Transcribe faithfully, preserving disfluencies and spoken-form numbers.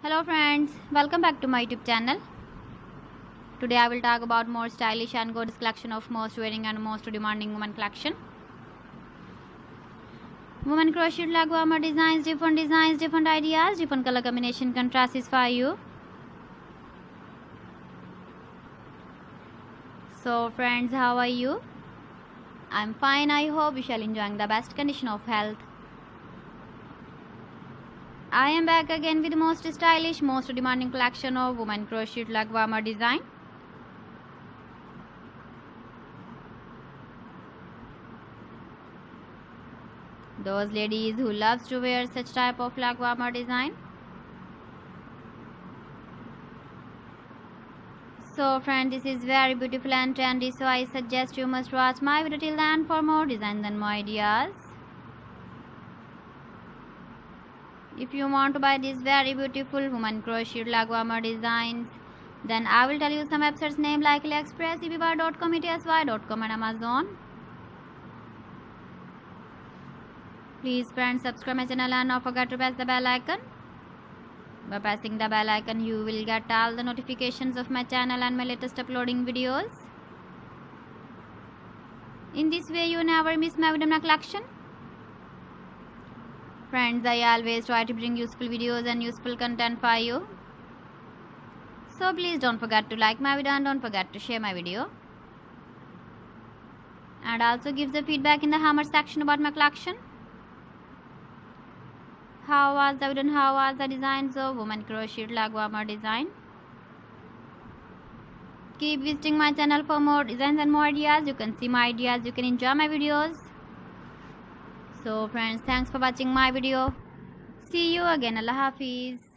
Hello friends, welcome back to my YouTube channel. Today I will talk about more stylish and gorgeous collection of most wearing and most demanding women collection. Women crochet leg warmer designs, different designs, different ideas, different color combination contrasts for you. So friends, how are you? I'm fine. I hope you shall enjoying the best condition of health. I am back again with the most stylish, most demanding collection of women crochet leg warmer design. Those ladies who loves to wear such type of leg warmer design. So friend, this is very beautiful and trendy, so I suggest you must watch my video till the end for more designs and more ideas. If you want to buy these very beautiful woman crochet leg warmer designs, then I will tell you some websites name like AliExpress, e b y dot com, e t s y dot com and Amazon. Please friends, subscribe my channel and don't forget to press the bell icon. By pressing the bell icon, you will get all the notifications of my channel and my latest uploading videos. In this way, you never miss my video collection. Friends, I always try to bring useful videos and useful content for you. So please don't forget to like my video and don't forget to share my video. And also give the feedback in the comment section about my collection. How was the video and how was the designs of woman crochet leg warmer design? Keep visiting my channel for more designs and more ideas. You can see my ideas, you can enjoy my videos. So friends, thanks for watching my video. See you again. Allah Hafiz.